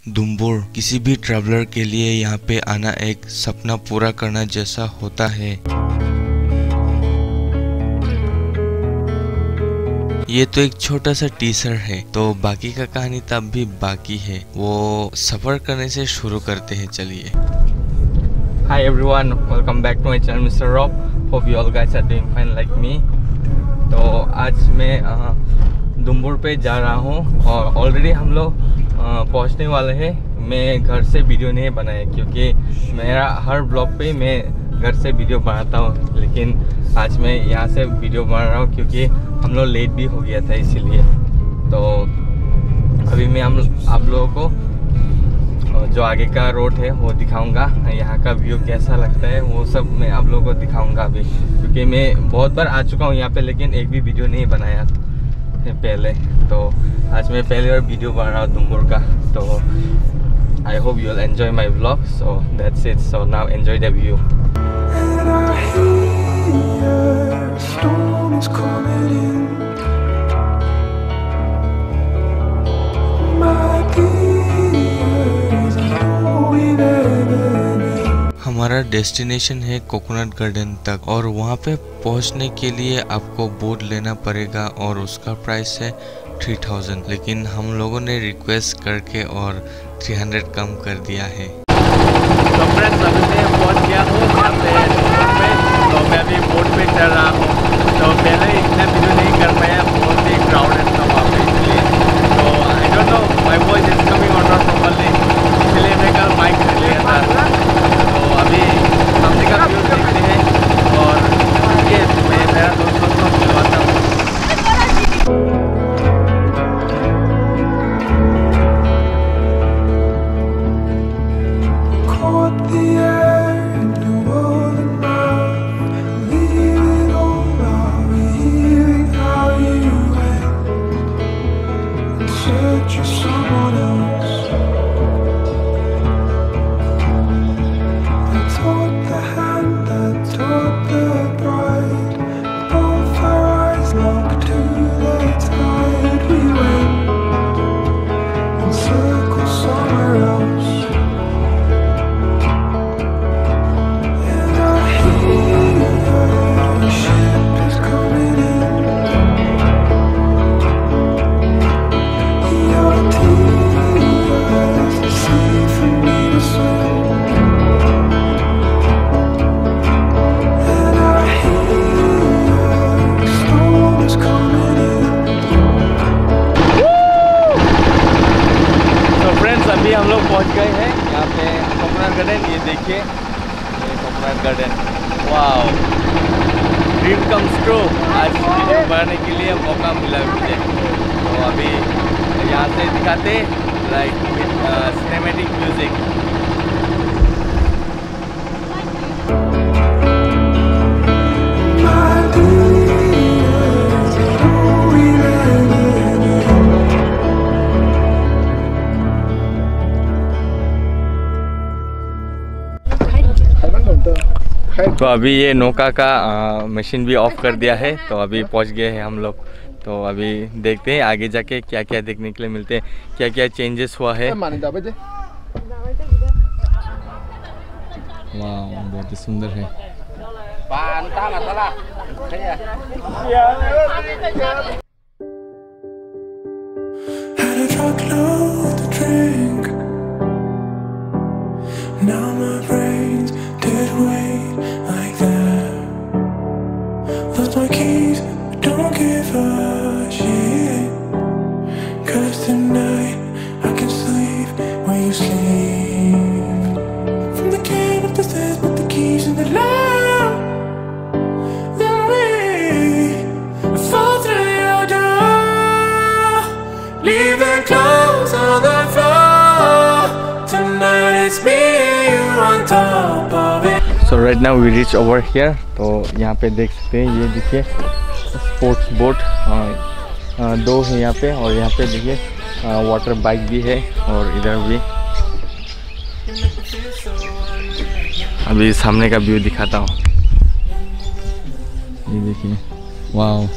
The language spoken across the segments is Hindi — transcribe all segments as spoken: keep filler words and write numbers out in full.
दुम्बुर किसी भी ट्रैवलर के लिए यहाँ पे आना एक सपना पूरा करना जैसा होता है। ये तो एक छोटा सा टीजर है, तो बाकी का कहानी तब भी बाकी है। वो सफर करने से शुरू करते हैं, चलिए। Hi everyone, welcome back to my channel mister Rob. Hope you all guys are doing fine like me. तो आज मैं दुम्बुर पे जा रहा हूँ और ऑलरेडी हम लोग पहुँचने वाले हैं। मैं घर से वीडियो नहीं बनाया क्योंकि मेरा हर ब्लॉग पे मैं घर से वीडियो बनाता हूँ, लेकिन आज मैं यहाँ से वीडियो बना रहा हूँ क्योंकि हम लोग लेट भी हो गया था इसीलिए। तो अभी मैं हम आप लोगों को जो आगे का रोड है वो दिखाऊंगा, यहाँ का व्यू कैसा लगता है वो सब मैं आप लोगों को दिखाऊंगा अभी, क्योंकि मैं बहुत बार आ चुका हूँ यहाँ पे लेकिन एक भी वीडियो नहीं बनाया पहले। तो आज मैं पहली बार वीडियो बना रहा हूँ दुम्बुर का। तो I hope you will enjoy my vlog. So that's it, so now enjoy the view. हमारा डेस्टिनेशन है कोकोनट गार्डन तक और वहाँ पे पहुँचने के लिए आपको बोट लेना पड़ेगा और उसका प्राइस है थ्री थाउजेंड, लेकिन हम लोगों ने रिक्वेस्ट करके और थ्री हंड्रेड कम कर दिया है। तो फ्रेंड्स अभी मैं पहुँच गया हूँ यहाँ पे बोट पे। तो मैं अभी बोट पे चल रहा हूँ। तो पहले इतना वीडियो नहीं कर पाया, बहुत ही क्राउडेड था वहाँ पे, इसलिए तो I don't know my voice is coming on not properly, इसलिए मैं कल माइक कर लिया था। तो अभी सामने का व्यू देखते हैं और ये मैं मेरा दोस्तों को मिलवाता हूँ। अभी हम लोग पहुंच गए हैं यहाँ पे कोकोनट गार्डन। ये देखिए, ये coconut garden, wow, dream comes true. आज वीडियो बनाने के लिए मौका मिला मुझे। तो अभी यहाँ से दिखाते लाइक सिनेमैटिक म्यूजिक। तो अभी ये नौका का मशीन भी ऑफ कर दिया है, तो अभी पहुंच गए हैं हम लोग। तो अभी देखते हैं आगे जाके क्या क्या देखने के लिए मिलते हैं, क्या क्या चेंजेस हुआ है। वाह, बहुत ही सुंदर है। Like that, lost my keys, but don't give a shit. 'Cause tonight I can sleep where you sleep. From the cave up the stairs, put the keys in the lock. Then we fall through your door, leave the clothes on the floor. Tonight it's me and you on top of it. So right now we reach over here. तो यहाँ पे देख सकते हैं, ये देखिए स्पोर्ट्स बोट दो है यहाँ पे, और यहाँ पे देखिए वाटर बाइक भी है और इधर भी। अभी सामने का व्यू दिखाता हूँ, ये देखिए, वाओ।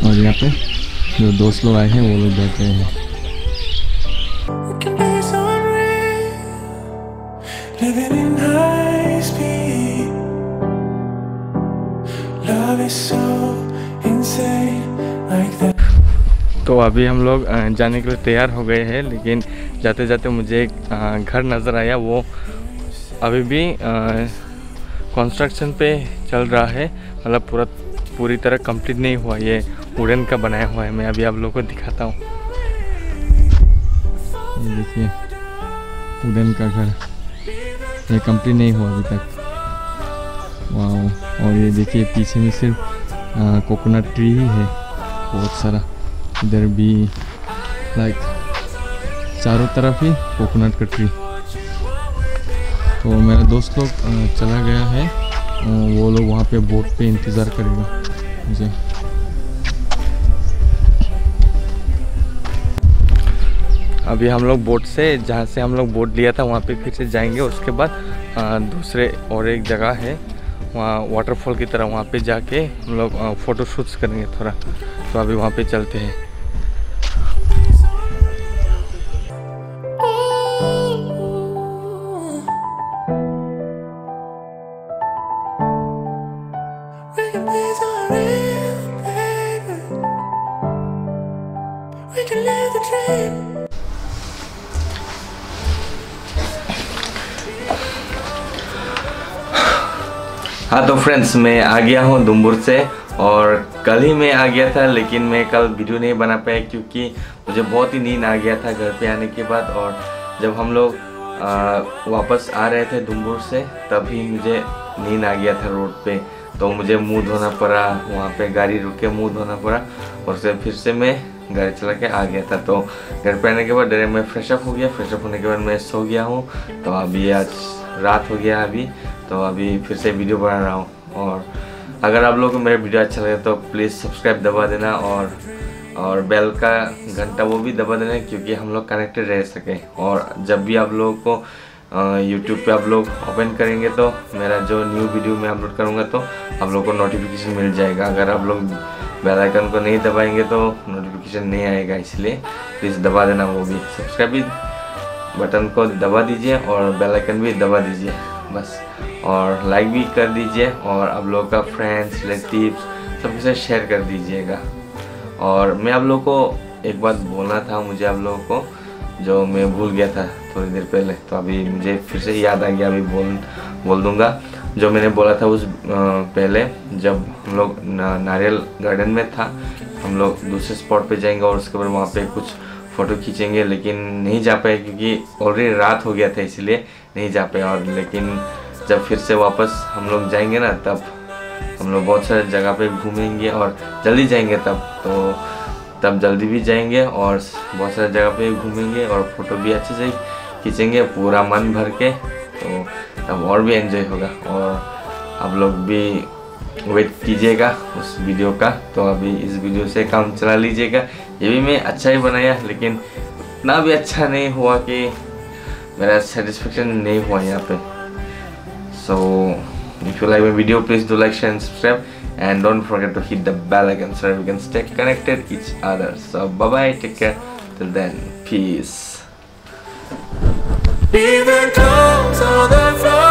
और यहाँ पे जो दोस्त लोग आए हैं वो लोग बैठे हैं। We can be so unreal, living in high speed. Love is so insane like that. तो अभी हम लोग अ, जाने के लिए तैयार हो गए हैं, लेकिन जाते जाते मुझे एक अ, घर नज़र आया। वो अभी भी कंस्ट्रक्शन पे चल रहा है, मतलब पूरा पूरी तरह कंप्लीट नहीं हुआ। ये वुडन का बनाया हुआ है। मैं अभी आप लोगों को दिखाता हूँ। ये देखिए वुडन का घर, ये कंप्लीट नहीं हुआ अभी तक। वाह। और ये देखिए पीछे में सिर्फ कोकोनट ट्री ही है बहुत सारा। इधर भी लाइक चारों तरफ ही कोकोनट का ट्री। तो मेरा दोस्त लोग चला गया है, वो लोग वहाँ पे बोट पे इंतज़ार करेगा मुझे। अभी हम लोग बोट से, जहाँ से हम लोग बोट लिया था वहाँ पे फिर से जाएंगे। उसके बाद दूसरे और एक जगह है वहाँ वाटरफॉल की तरह, वहाँ पे जाके हम लोग फ़ोटो शूट्स करेंगे थोड़ा। तो अभी वहाँ पे चलते हैं। We can be so real, baby. We can live the dream. हाँ तो फ्रेंड्स, मैं आ गया हूँ दुम्बुर से। और कल ही मैं आ गया था, लेकिन मैं कल वीडियो नहीं बना पाया क्योंकि मुझे बहुत ही नींद आ गया था घर पे आने के बाद। और जब हम लोग आ, वापस आ रहे थे दुम्बुर से, तभी मुझे नींद आ गया था रोड पे। तो मुझे मुंह धोना पड़ा, वहाँ पे गाड़ी रुक के मुंह धोना पड़ा, और से फिर से मैं गाड़ी चला के आ गया था। तो घर पे आने के बाद डायरेक्ट मैं फ्रेशअप हो गया। फ्रेशअप होने के बाद मैं सो गया हूँ। तो अभी आज रात हो गया अभी, तो अभी फिर से वीडियो बना रहा हूँ। और अगर आप लोगों को मेरा वीडियो अच्छा लगे तो प्लीज़ सब्सक्राइब दबा देना, और और बेल का घंटा वो भी दबा देना, क्योंकि हम लोग कनेक्टेड रह सकें। और जब भी आप लोगों को यूट्यूब पे आप लोग ओपन करेंगे तो मेरा जो न्यू वीडियो मैं अपलोड करूँगा तो आप लोगों को नोटिफिकेशन मिल जाएगा। अगर आप लोग बेल आइकन को नहीं दबाएंगे तो नोटिफिकेशन नहीं आएगा, इसलिए प्लीज़ दबा देना। वो भी सब्सक्राइब भी बटन को दबा दीजिए और बेल आइकन भी दबा दीजिए बस। और लाइक भी कर दीजिए, और आप लोगों का फ्रेंड्स रिलेटिव्स सबके साथ शेयर कर दीजिएगा। और मैं आप लोगों को एक बात बोलना था, मुझे आप लोगों को, जो मैं भूल गया था थोड़ी देर पहले, तो अभी मुझे फिर से याद आ गया। अभी बोल बोल दूँगा जो मैंने बोला था उस पहले, जब हम लोग नारियल गार्डन में था। हम लोग दूसरे स्पॉट पे जाएंगे और उसके बाद वहाँ पे कुछ फ़ोटो खींचेंगे, लेकिन नहीं जा पाए क्योंकि ऑलरेडी रात हो गया था, इसलिए नहीं जा पाए। और लेकिन जब फिर से वापस हम लोग जाएंगे ना, तब हम लोग बहुत सारे जगह पे घूमेंगे और जल्दी जाएंगे तब तो तब जल्दी भी जाएंगे और बहुत सारे जगह पे घूमेंगे और फ़ोटो भी अच्छे से खींचेंगे पूरा मन भर के, तो तब और भी एंजॉय होगा। और आप लोग भी वेट कीजिएगा उस वीडियो का। तो अभी इस वीडियो से काम चला लीजिएगा। ये भी मैं अच्छा ही बनाया, लेकिन इतना भी अच्छा नहीं हुआ कि मेरा सेटिस्फेक्शन नहीं हुआ यहाँ पे। So if you like my video, please do like, share and subscribe, and don't forget to hit the bell icon so we can stay connected each other. So bye bye, take care, till then, peace. Even clouds on the floor.